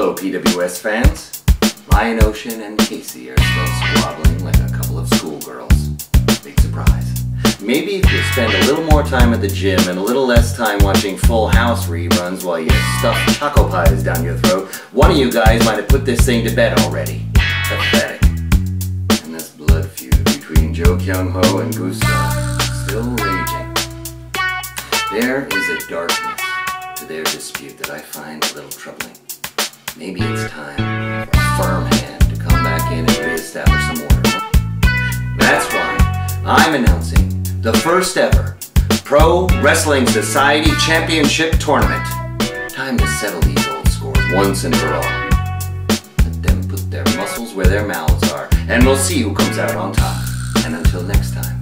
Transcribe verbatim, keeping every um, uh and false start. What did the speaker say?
Hello P W S fans. Lion Ocean and Casey are still squabbling like a couple of schoolgirls. Big surprise. Maybe if you spend a little more time at the gym and a little less time watching Full House reruns while you stuff choco pies down your throat, one of you guys might have put this thing to bed already. Pathetic. And this blood feud between Jo Kyung-ho and Gustav still raging. There is a darkness to their dispute that I find a little troubling. Maybe it's time for a firm hand to come back in and re-establish some order. That's why I'm announcing the first ever Pro Wrestling Society Championship Tournament. Time to settle these old scores once and for all. Let them put their muscles where their mouths are, and we'll see who comes out on top. And until next time.